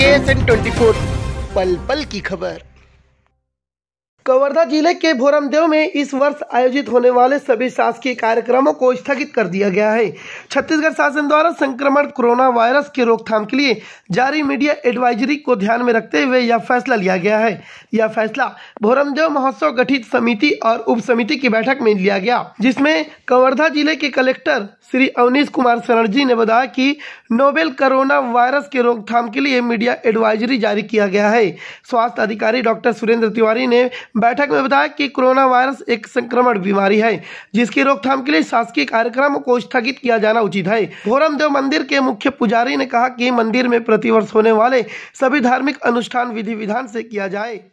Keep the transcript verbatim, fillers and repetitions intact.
S N twenty four, पल पल की खबर। कवर्धा जिले के भोरमदेव में इस वर्ष आयोजित होने वाले सभी शासकीय कार्यक्रमों को स्थगित कर दिया गया है। छत्तीसगढ़ शासन द्वारा संक्रमण कोरोना वायरस के रोकथाम के लिए जारी मीडिया एडवाइजरी को ध्यान में रखते हुए यह फैसला लिया गया है। यह फैसला भोरमदेव महोत्सव गठित समिति और उप समिति की बैठक में लिया गया, जिसमें कवर्धा जिले के कलेक्टर श्री अवनीश कुमार शरण जी ने बताया कि नोवेल कोरोना वायरस के रोकथाम के लिए मीडिया एडवाइजरी जारी किया गया है। स्वास्थ्य अधिकारी डॉक्टर सुरेंद्र तिवारी ने बैठक में बताया कि कोरोना वायरस एक संक्रमण बीमारी है, जिसकी रोकथाम के लिए शासकीय कार्यक्रमों को स्थगित किया जाना उचित है। भोरमदेव मंदिर के मुख्य पुजारी ने कहा कि मंदिर में प्रतिवर्ष होने वाले सभी धार्मिक अनुष्ठान विधि विधान से किया जाए।